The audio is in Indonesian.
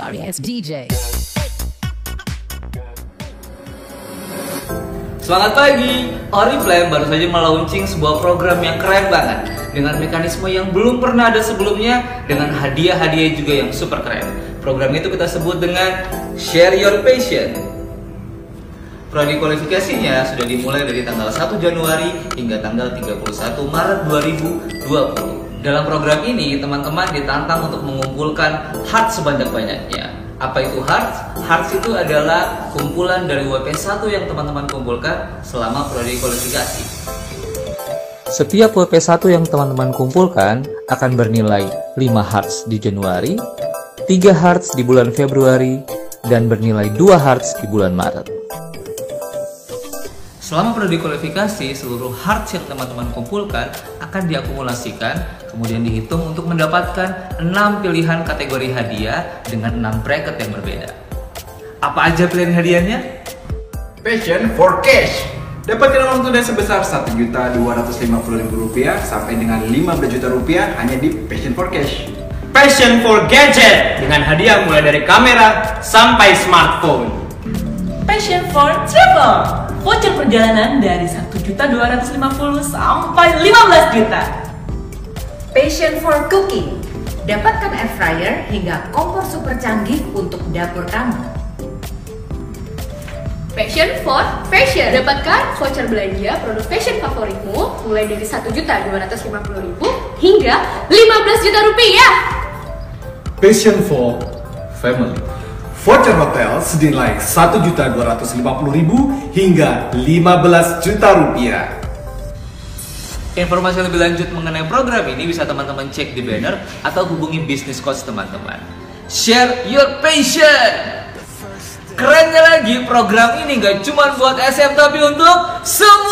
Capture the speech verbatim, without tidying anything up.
Sorry ass D J. Selamat pagi, Oriflame baru saja melaunching sebuah program yang keren banget dengan mekanisme yang belum pernah ada sebelumnya, dengan hadiah-hadiah juga yang super keren. Program itu kita sebut dengan Share Your Passion. Prodi kualifikasinya sudah dimulai dari tanggal satu Januari hingga tanggal tiga puluh satu Maret dua ribu dua puluh. Dalam program ini, teman-teman ditantang untuk mengumpulkan heart sebanyak-banyaknya. Apa itu heart? Heart itu adalah kumpulan dari W P satu yang teman-teman kumpulkan selama prodi kualifikasi. Setiap W P satu yang teman-teman kumpulkan akan bernilai lima hearts di Januari, tiga hearts di bulan Februari, dan bernilai dua hearts di bulan Maret. Selama prodi kualifikasi, seluruh hearts yang teman-teman kumpulkan akan diakumulasikan, kemudian dihitung untuk mendapatkan enam pilihan kategori hadiah dengan enam bracket yang berbeda. Apa aja pilihan hadiahnya? Passion for Cash. Dapatkan uang tunai sebesar satu juta dua ratus lima puluh ribu rupiah sampai dengan lima belas juta rupiah hanya di Passion for Cash. Passion for Gadget dengan hadiah mulai dari kamera sampai smartphone. Passion for Travel, voucher perjalanan dari satu juta dua ratus lima puluh ribu sampai lima belas juta. Passion for Cooking, dapatkan air fryer hingga kompor super canggih untuk dapur kamu. Passion for Fashion, dapatkan voucher belanja produk fashion favoritmu mulai dari satu juta dua ratus lima puluh ribu hingga lima belas juta rupiah. Passion for Family, voucher hotel senilai satu juta dua ratus lima puluh ribu hingga lima belas juta rupiah. Informasi lebih lanjut mengenai program ini bisa teman-teman cek di banner atau hubungi bisnis coach teman-teman. Share Your Passion. Kerennya lagi, program ini gak cuma buat S M tapi untuk semua.